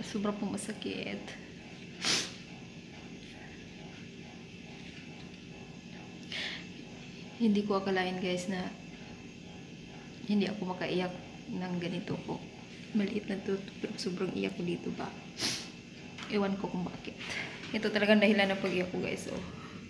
Sobrang po masakit. Hindi ko akalain guys na hindi ako makaiyak ng ganito po. Maliit na to, pero sobrang iyak ko dito ba. Ewan ko kung bakit. Ito talagang dahilan ng pag-iyak ko guys. Oh.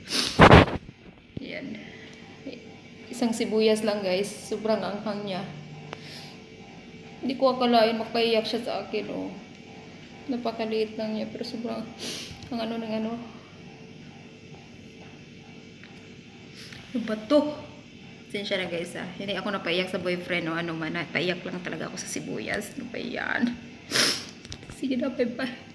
Yan. Isang sibuyas lang guys. Sobrang anghang niya. Hindi ko akalain makaiyak siya sa akin. Oh. Napakaliit lang niya. Pero sobrang ang ano ng ano. Ano ba to? Sensya na guys ah. Hindi ako napaiyak sa boyfriend o ano man. Napaiyak lang talaga ako sa sibuyas. Ano ba yan? Sige na, bye bye.